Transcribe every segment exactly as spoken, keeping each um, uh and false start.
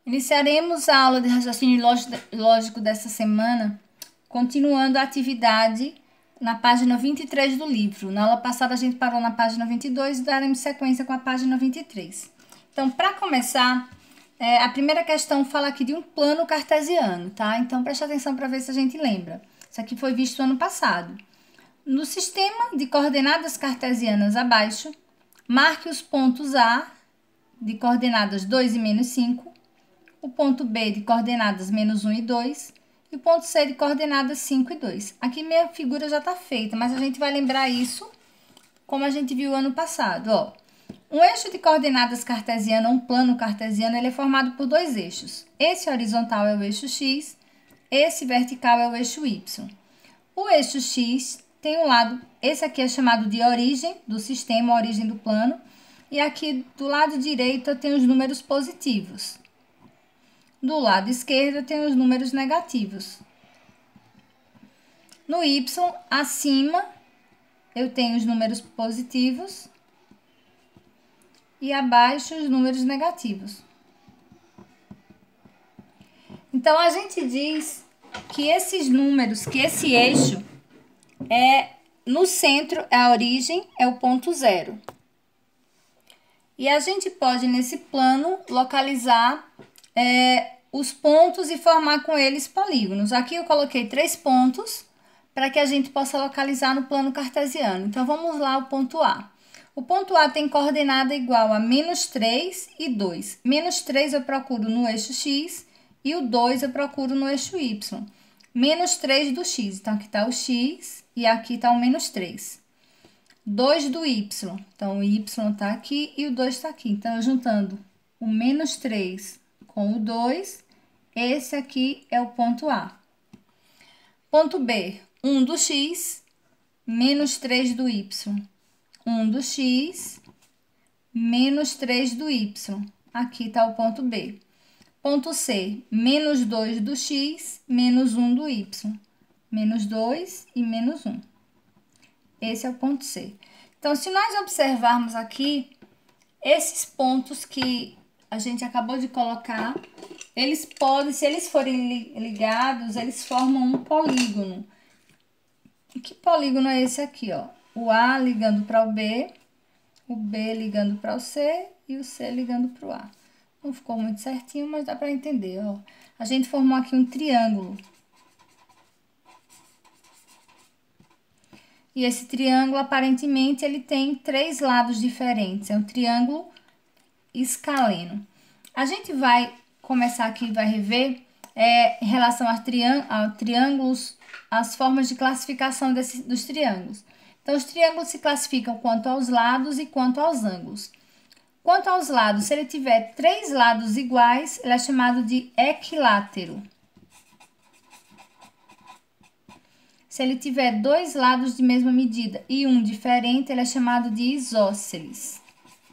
Iniciaremos a aula de raciocínio lógico dessa semana, continuando a atividade na página vinte e três do livro. Na aula passada a gente parou na página vinte e dois e daremos sequência com a página vinte e três. Então, para começar, é, a primeira questão fala aqui de um plano cartesiano, tá? Então, preste atenção para ver se a gente lembra. Isso aqui foi visto ano passado. No sistema de coordenadas cartesianas abaixo, marque os pontos A de coordenadas dois e menos cinco, o ponto B de coordenadas menos um e dois e o ponto C de coordenadas cinco e dois. Aqui minha figura já está feita, mas a gente vai lembrar isso como a gente viu ano passado. Ó. Um eixo de coordenadas cartesiano, um plano cartesiano, ele é formado por dois eixos. Esse horizontal é o eixo X, esse vertical é o eixo Y. O eixo X tem um lado, esse aqui é chamado de origem do sistema, origem do plano, e aqui do lado direito eu tenho os números positivos. Do lado esquerdo eu tenho os números negativos. No Y, acima, eu tenho os números positivos e abaixo os números negativos. Então, a gente diz que esses números, que esse eixo, é no centro, é a origem, é o ponto zero. E a gente pode, nesse plano, localizar é, os pontos e formar com eles polígonos. Aqui eu coloquei três pontos para que a gente possa localizar no plano cartesiano. Então, vamos lá ao ponto A. O ponto A tem coordenada igual a menos três e dois. Menos três eu procuro no eixo X e o dois eu procuro no eixo Y. Menos três do X. Então, aqui está o X e aqui está o menos três. dois do Y. Então, o Y está aqui e o dois está aqui. Então, eu juntando o menos três com o dois, esse aqui é o ponto A. Ponto B, um do X, menos três do Y. um do X, menos três do Y. Aqui está o ponto B. Ponto C, menos dois do X, menos um do Y. Menos dois e menos um. Esse é o ponto C. Então, se nós observarmos aqui, esses pontos que a gente acabou de colocar, eles podem, se eles forem ligados, eles formam um polígono. E que polígono é esse aqui, ó? O A ligando para o B, o B ligando para o C e o C ligando para o A. Não ficou muito certinho, mas dá para entender, ó. A gente formou aqui um triângulo. E esse triângulo, aparentemente, ele tem três lados diferentes. É um triângulo escaleno. A gente vai começar aqui, vai rever é, em relação a, triân a triângulos, as formas de classificação desse, dos triângulos. Então, os triângulos se classificam quanto aos lados e quanto aos ângulos. Quanto aos lados, se ele tiver três lados iguais, ele é chamado de equilátero. Se ele tiver dois lados de mesma medida e um diferente, ele é chamado de isósceles.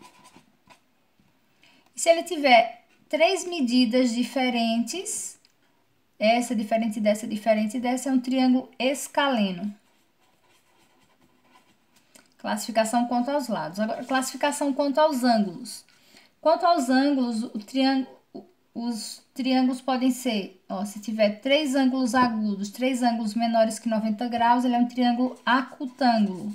Se ele tiver três medidas diferentes, essa diferente dessa, diferente dessa, é um triângulo escaleno. Classificação quanto aos lados. Agora, classificação quanto aos ângulos. Quanto aos ângulos, o triângulo, os triângulos podem ser, ó, se tiver três ângulos agudos, três ângulos menores que noventa graus, ele é um triângulo acutângulo.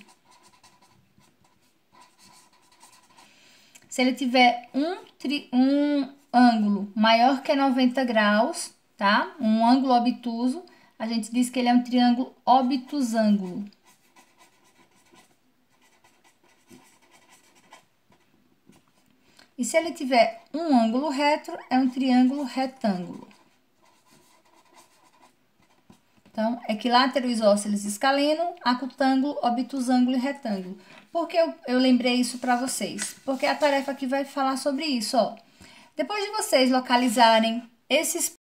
Se ele tiver um, tri, um ângulo maior que noventa graus, tá? Um ângulo obtuso, a gente diz que ele é um triângulo obtusângulo. E se ele tiver um ângulo reto, é um triângulo retângulo. Então, equilátero, isósceles, escaleno, acutângulo, obtusângulo e retângulo. Por que eu, eu lembrei isso para vocês? Porque a tarefa aqui vai falar sobre isso, ó. Depois de vocês localizarem esses